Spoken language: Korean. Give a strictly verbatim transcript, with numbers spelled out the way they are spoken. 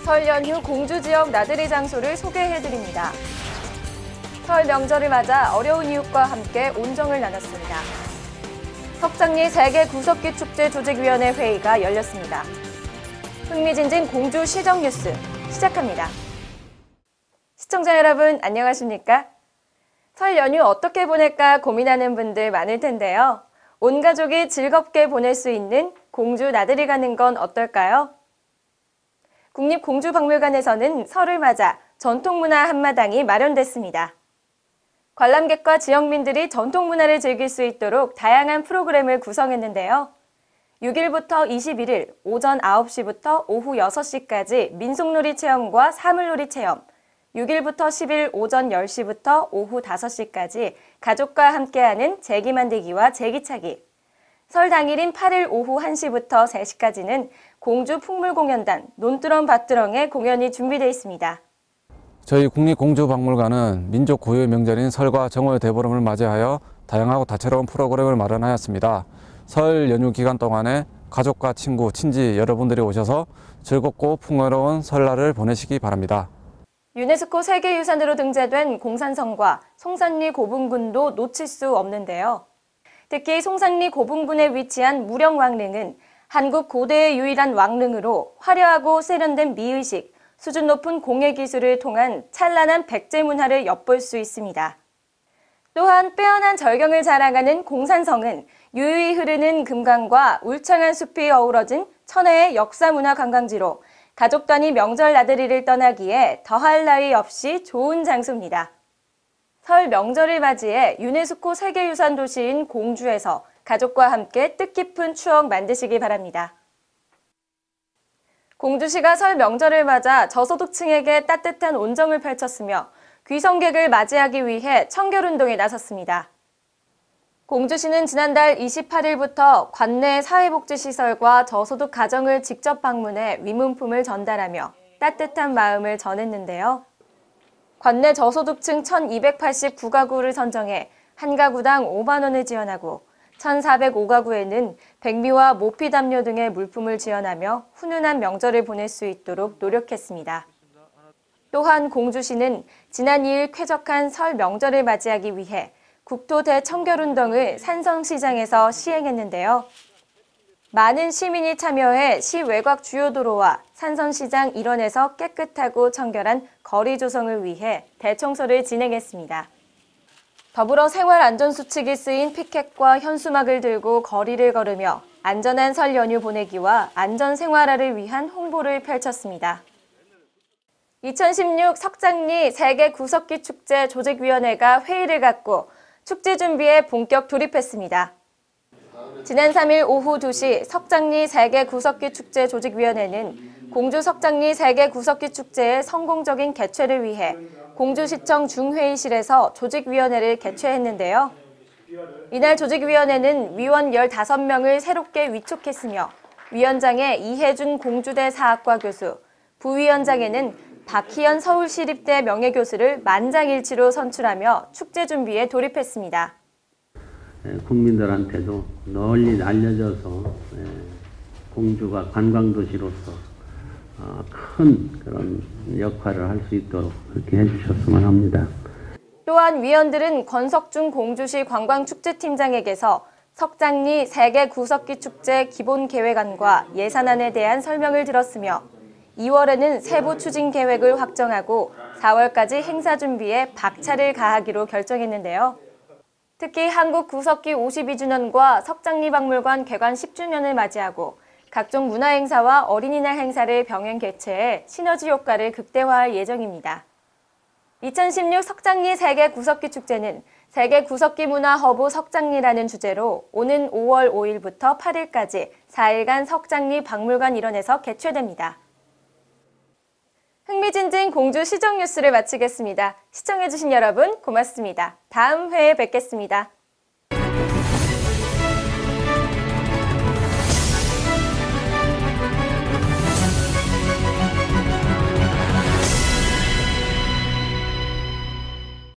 설 연휴 공주 지역 나들이 장소를 소개해드립니다. 설 명절을 맞아 어려운 이웃과 함께 온정을 나눴습니다. 석장리 세계 구석기 축제 조직위원회 회의가 열렸습니다. 흥미진진 공주 시정 뉴스 시작합니다. 시청자 여러분 안녕하십니까? 설 연휴 어떻게 보낼까 고민하는 분들 많을 텐데요. 온 가족이 즐겁게 보낼 수 있는 공주 나들이 가는 건 어떨까요? 국립공주박물관에서는 설을 맞아 전통문화 한마당이 마련됐습니다. 관람객과 지역민들이 전통문화를 즐길 수 있도록 다양한 프로그램을 구성했는데요. 육 일부터 이십일 일 오전 아홉 시부터 오후 여섯 시까지 민속놀이 체험과 사물놀이 체험, 육 일부터 십 일 오전 열 시부터 오후 다섯 시까지 가족과 함께하는 제기 만들기와 제기차기, 설 당일인 팔 일 오후 한 시부터 세 시까지는 공주 풍물공연단 논두렁 밭두렁의 공연이 준비되어 있습니다. 저희 국립공주박물관은 민족 고유의 명절인 설과 정월 대보름을 맞이하여 다양하고 다채로운 프로그램을 마련하였습니다. 설 연휴 기간 동안에 가족과 친구, 친지 여러분들이 오셔서 즐겁고 풍요로운 설날을 보내시기 바랍니다. 유네스코 세계유산으로 등재된 공산성과 송산리 고분군도 놓칠 수 없는데요. 특히 송산리 고분군에 위치한 무령왕릉은 한국 고대의 유일한 왕릉으로 화려하고 세련된 미의식, 수준 높은 공예 기술을 통한 찬란한 백제 문화를 엿볼 수 있습니다. 또한 빼어난 절경을 자랑하는 공산성은 유유히 흐르는 금강과 울창한 숲이 어우러진 천혜의 역사문화 관광지로 가족 단위 명절 나들이를 떠나기에 더할 나위 없이 좋은 장소입니다. 설 명절을 맞이해 유네스코 세계유산 도시인 공주에서 가족과 함께 뜻깊은 추억 만드시기 바랍니다. 공주시가 설 명절을 맞아 저소득층에게 따뜻한 온정을 펼쳤으며 귀성객을 맞이하기 위해 청결운동에 나섰습니다. 공주시는 지난달 이십팔 일부터 관내 사회복지시설과 저소득 가정을 직접 방문해 위문품을 전달하며 따뜻한 마음을 전했는데요. 관내 저소득층 천이백팔십구 가구를 선정해 한 가구당 오만 원을 지원하고 천사백오 가구에는 백미와 모피 담요 등의 물품을 지원하며 훈훈한 명절을 보낼 수 있도록 노력했습니다. 또한 공주시는 지난 이 일 쾌적한 설 명절을 맞이하기 위해 국토 대청결운동을 산성시장에서 시행했는데요. 많은 시민이 참여해 시 외곽 주요 도로와 산성시장 일원에서 깨끗하고 청결한 거리 조성을 위해 대청소를 진행했습니다. 더불어 생활안전수칙이 쓰인 피켓과 현수막을 들고 거리를 걸으며 안전한 설 연휴 보내기와 안전생활화를 위한 홍보를 펼쳤습니다. 이천십육 석장리 세계 구석기 축제 조직위원회가 회의를 갖고 축제 준비에 본격 돌입했습니다. 지난 삼 일 오후 두 시 석장리 세계 구석기 축제 조직위원회는 공주 석장리 세계 구석기 축제의 성공적인 개최를 위해 공주시청 중회의실에서 조직위원회를 개최했는데요. 이날 조직위원회는 위원 열다섯 명을 새롭게 위촉했으며 위원장에 이혜준 공주대 사학과 교수, 부위원장에는 박희연 서울시립대 명예교수를 만장일치로 선출하며 축제 준비에 돌입했습니다. 국민들한테도 널리 알려져서 공주가 관광도시로서 큰 그런 역할을 할 수 있도록 그렇게 해주셨으면 합니다. 또한 위원들은 권석중 공주시 관광축제팀장에게서 석장리 세계 구석기 축제 기본계획안과 예산안에 대한 설명을 들었으며 이월에는 세부 추진 계획을 확정하고 사월까지 행사 준비에 박차를 가하기로 결정했는데요. 특히 한국 구석기 오십이 주년과 석장리 박물관 개관 십 주년을 맞이하고 각종 문화행사와 어린이날 행사를 병행 개최해 시너지 효과를 극대화할 예정입니다. 이천십육 석장리 세계 구석기 축제는 세계 구석기 문화 허브 석장리라는 주제로 오는 오월 오 일부터 팔 일까지 사 일간 석장리 박물관 일원에서 개최됩니다. 흥미진진 공주 시정 뉴스를 마치겠습니다. 시청해주신 여러분 고맙습니다. 다음 회에 뵙겠습니다.